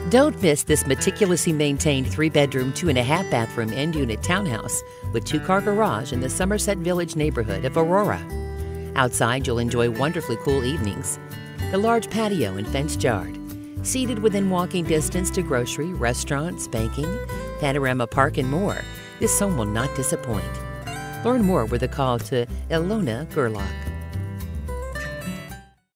Don't miss this meticulously maintained 3-bedroom, 2.5-bathroom end-unit townhouse with 2-car garage in the Somerset Village neighborhood of Aurora. Outside, you'll enjoy wonderfully cool evenings, the large patio and fenced yard, seated within walking distance to grocery, restaurants, banking, panorama park, and more. This home will not disappoint. Learn more with a call to Illona Gerlock.